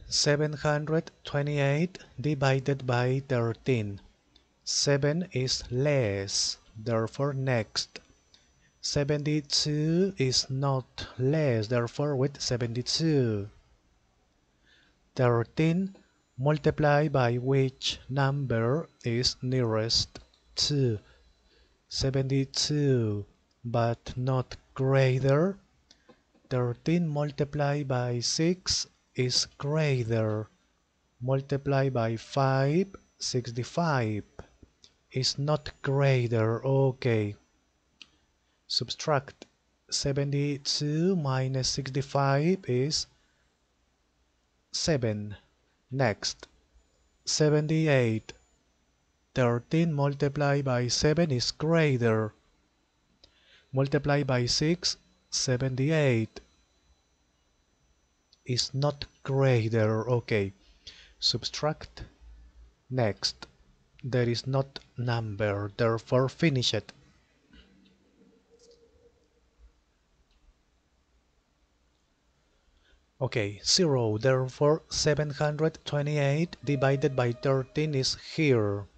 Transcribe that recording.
728 divided by 13. 7 is less, therefore next. 72 is not less, therefore with 72. 13 multiplied by which number is nearest to 72 but not greater. 13 multiplied by 6 is greater. Multiplied by 5, 65 is not greater. Okay. Subtract 72 minus 65 is 7. Next, 78. 13 multiplied by 7 is greater. Multiplied by 6, 78 is not greater. Okay. Subtract. Next, there is not number, therefore finish it. Okay, 0, therefore 728 divided by 13 is here.